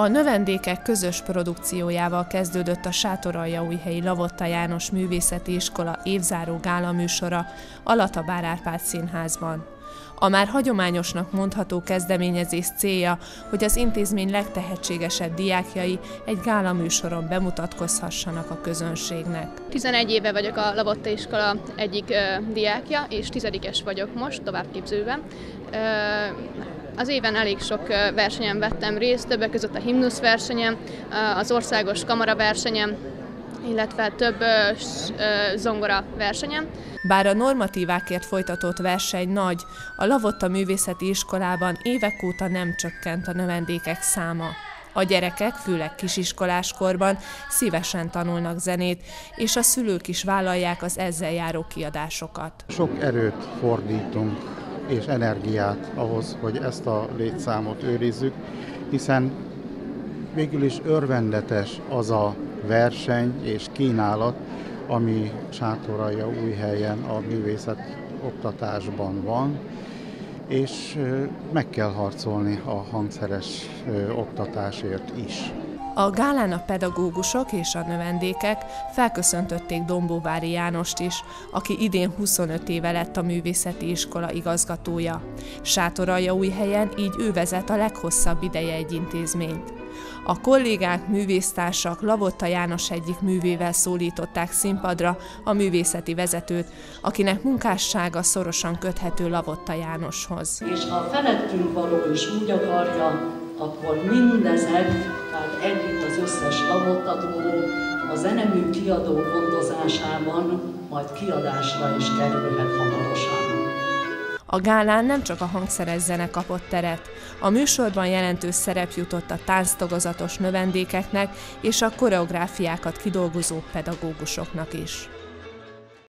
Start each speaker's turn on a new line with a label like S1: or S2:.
S1: A növendékek közös produkciójával kezdődött a Sátoraljaújhelyi Lavotta János Művészeti Iskola évzáró gála műsora a Latabár Árpád Színházban. A már hagyományosnak mondható kezdeményezés célja, hogy az intézmény legtehetségesebb diákjai egy gála műsoron bemutatkozhassanak a közönségnek.
S2: 11 éve vagyok a Lavotta iskola egyik diákja, és 10-es vagyok most, továbbképzőben. Az éven elég sok versenyen vettem részt, többek között a himnusz versenyen, az országos kamara versenyen, illetve több zongora versenyen.
S1: Bár a normatívákért folytatott verseny nagy, a Lavotta Művészeti Iskolában évek óta nem csökkent a növendékek száma. A gyerekek, főleg kisiskoláskorban szívesen tanulnak zenét, és a szülők is vállalják az ezzel járó kiadásokat.
S3: Sok erőt fordítunk és energiát ahhoz, hogy ezt a létszámot őrizzük, hiszen végül is örvendetes az a verseny és kínálat, ami Sátoraljaújhelyen a művészet oktatásban van, és meg kell harcolni a hangszeres oktatásért is.
S1: A gálán a pedagógusok és a növendékek felköszöntötték Dombóvári Jánost is, aki idén 25 éve lett a művészeti iskola igazgatója. Sátoraljaújhelyen így ő vezet a leghosszabb ideje egy intézményt. A kollégák, művésztársak Lavotta János egyik művével szólították színpadra a művészeti vezetőt, akinek munkássága szorosan köthető Lavotta Jánoshoz.
S4: És ha a felettünk való is úgy akarja, akkor mindezek, tehát együtt az összes lavottató, a zenemű kiadó gondozásában majd kiadásra is kerülhet hamarosan.
S1: A gálán nem csak a hangszeres zene kapott teret, a műsorban jelentős szerep jutott a tánctagozatos növendékeknek és a koreográfiákat kidolgozó pedagógusoknak is.